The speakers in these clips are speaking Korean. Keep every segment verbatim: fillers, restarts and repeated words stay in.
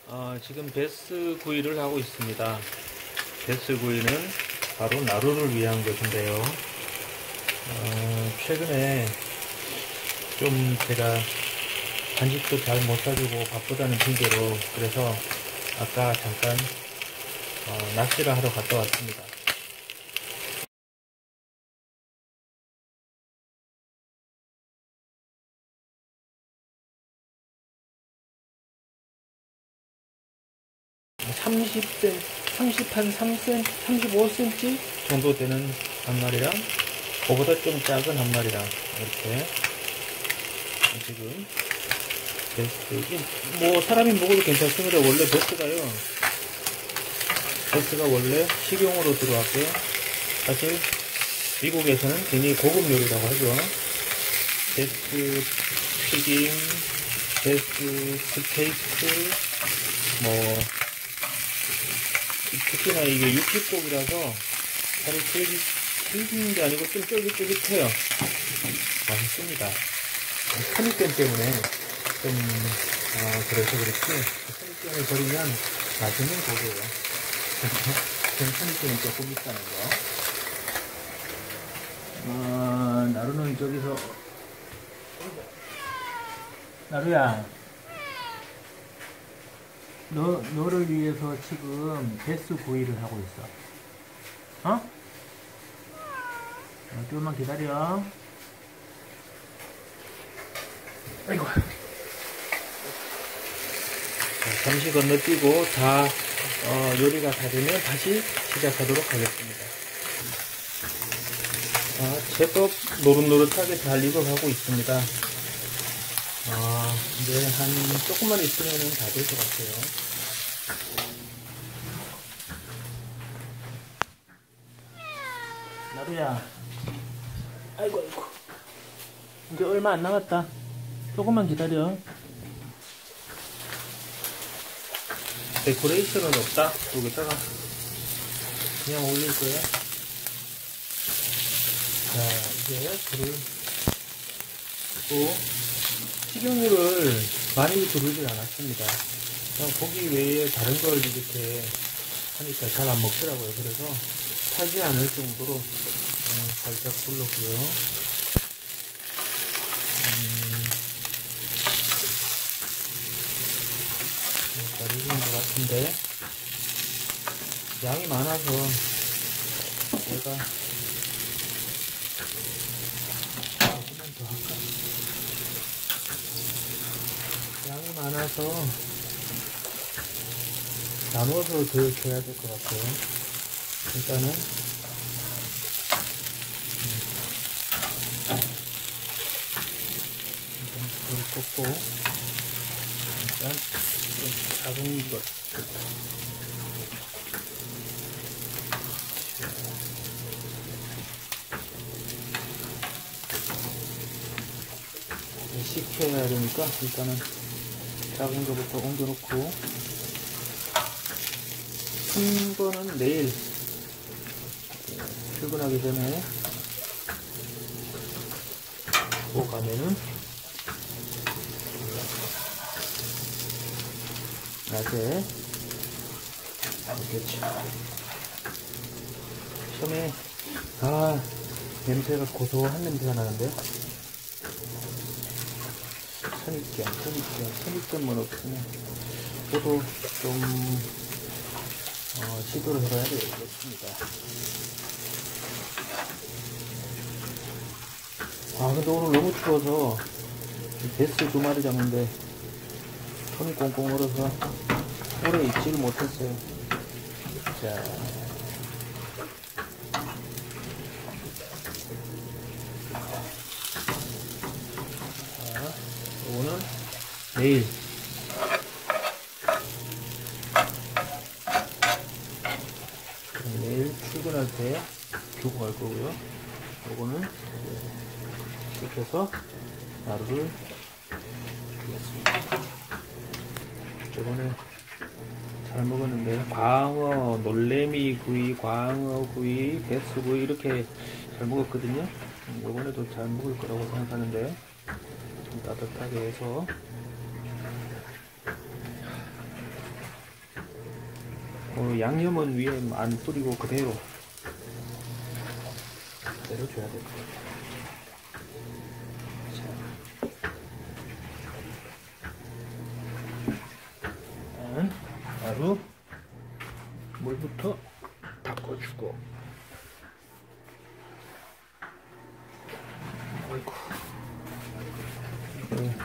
어, 지금 베스 구이를 하고 있습니다. 베스 구이는 바로 나루를 위한 것인데요. 어, 최근에 좀 제가 간식도 잘 못 사주고 바쁘다는 핑계로 그래서 아까 잠깐 어, 낚시를 하러 갔다 왔습니다. 삼십 센티미터, 삼십 한 삼 센티미터, 삼십오 센티미터 정도 되는 한 마리랑 그보다 좀 작은 한 마리랑 이렇게 지금 베스, 뭐 사람이 먹어도 괜찮습니다. 원래 베스가요, 베스가 원래 식용으로 들어왔고요. 사실 미국에서는 굉장히 고급 요리라고 하죠. 베스 튀김, 베스 스테이크, 뭐 특히나 이게 육식고기라서 살이 쫄깃, 쫄깃는 게 아니고 좀 쫄깃쫄깃해요. 맛있습니다. 선입견 때문에 좀, 어, 그래서 그렇지, 선입견을 버리면 맛있는 고기예요. 그냥 선입견이 조금 있다는 거. 어, 나루는 저기서, 나루야, 너, 너를 위해서 지금 베스 구이를 하고 있어. 어? 어, 조금만 기다려. 아이고. 자, 잠시 건너뛰고 다 어, 요리가 다 되면 다시 시작하도록 하겠습니다. 자, 제법 노릇노릇하게 잘 익어가고 있습니다. 아, 이제 한 조금만 있으면 다 될 것 같아요. 나루야, 아이고 아이고, 이제 얼마 안 남았다. 조금만 기다려. 데코레이션은 없다. 여기다가 그냥 올릴 거야. 자, 이제 불을 끄고, 식용유를 많이 두르진 않았습니다. 그냥 고기 외에 다른 걸 이렇게 하니까 잘 안 먹더라고요. 그래서 타지 않을 정도로 음, 살짝 불렀고요. 음, 잘 익은 것 같은데 양이 많아서 제가 조금만 더 할까? 양이 많아서 나눠서 더 줘야 될 것 같아요. 일단은 일단 불을 꽂고 일단 좀 작은 것 식혀야 되니까 일단은 작은 것부터 옮겨놓고, 큰 거는 내일 출근하기 전에 또 가면은 낮에 이렇게 처음에 아 냄새가 고소한 냄새가 나는데 선입견 선입견 선입견만 없으면 저도 좀 어, 시도를 해봐야 되겠습니다. 아 근데 오늘 너무 추워서 베스 두 마리 잡는데 손이 꽁꽁 얼어서 오래 있지를 못했어요. 자, 자 이거는 내일 내일 출근할 때 주고 갈 거고요. 이거는 이렇게 해서 나루를 주겠습니다. 저번에 잘 먹었는데 광어, 놀래미 구이, 광어 구이, 베스 구이 이렇게 잘 먹었거든요. 이번에도 잘 먹을 거라고 생각하는데 좀 따뜻하게 해서 어, 양념은 위에 안 뿌리고 그대로 그대로 줘야 될 거예요. 자, 바로 물부터 바꿔주고. 아이고. 네.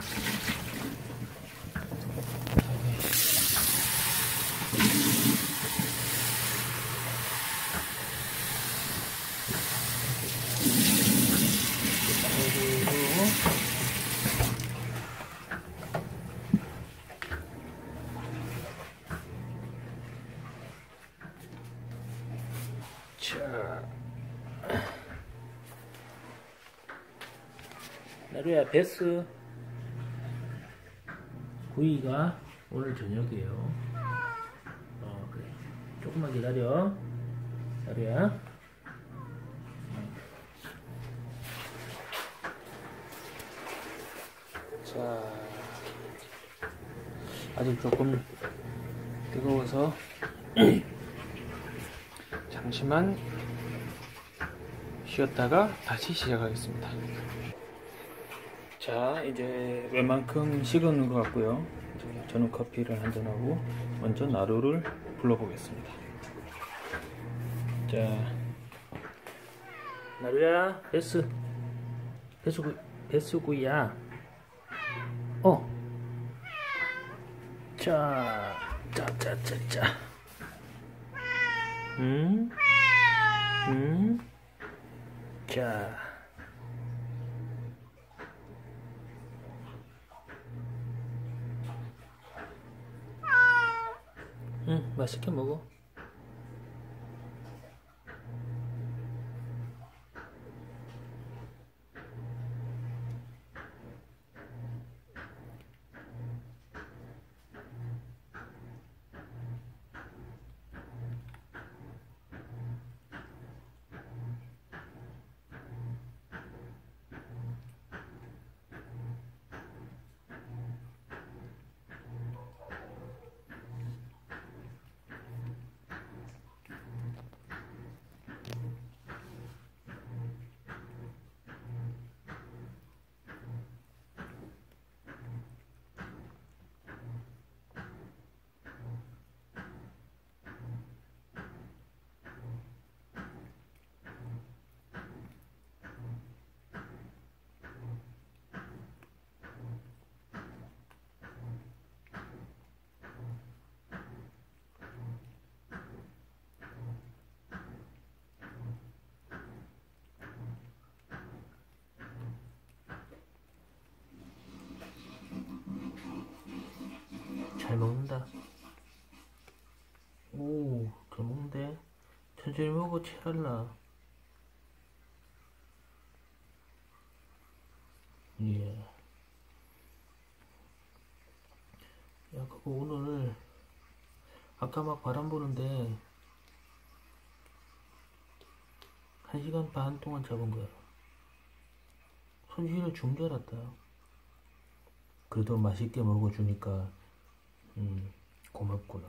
자, 나루야, 베스 구이가 오늘 저녁이에요. 어, 그래. 조금만 기다려. 나루야. 자, 아직 조금 뜨거워서 잠시만 쉬었다가 다시 시작하겠습니다. 자, 이제 웬만큼 식은 것 같고요. 이제 저는 커피를 한잔하고 먼저 나루를 불러보겠습니다. 자, 나루야, 베스 베스구 베스구이야. 어, 자, 자, 자, 자, 자. 음, 음, 자. 응, 맛있게 먹어. 잘 먹는다. 오, 잘 먹는데. 천천히 먹어, 체할라. 예. 야, 그거 오늘 아까 막 바람 부는데 한 시간 반 동안 잡은 거야. 손실을 준 줄 알았다. 그래도 맛있게 먹어주니까 음, 고맙구나.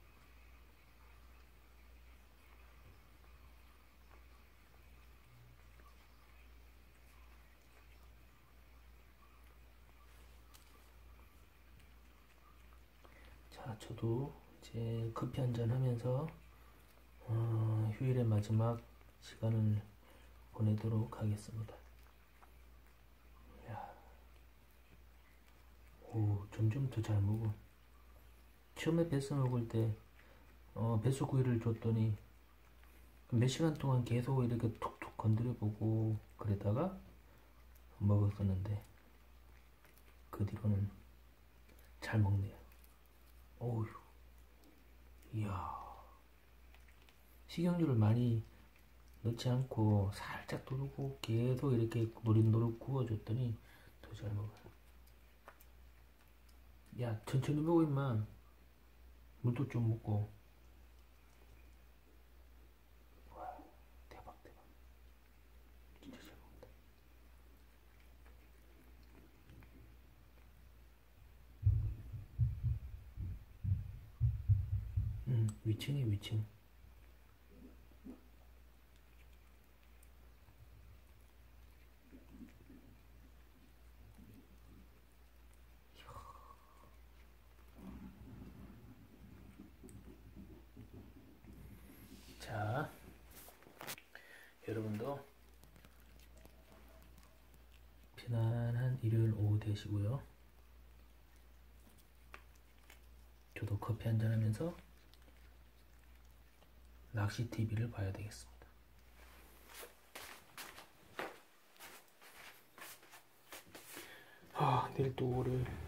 자, 저도 이제 커피 한잔 하면서 어, 휴일의 마지막 시간을 보내도록 하겠습니다. 야, 오, 점점 더 잘 먹어. 처음에 베스 먹을 때 어, 베스 구이를 줬더니 몇 시간 동안 계속 이렇게 툭툭 건드려 보고 그러다가 먹었었는데 그 뒤로는 잘 먹네요. 어휴, 이야, 식용유를 많이 넣지 않고 살짝 두르고 계속 이렇게 노릇노릇 구워줬더니 더 잘 먹어요. 야, 천천히 먹어 임마. 물도 좀 먹고. 와, 대박 대박. 진짜 잘 먹는다. 음. 음, 위층이 위층. 자, 여러분도 편안한 일요일 오후 되시고요. 저도 커피 한잔 하면서 낚시 티비를 봐야 되겠습니다. 아, 내일 또 월요일.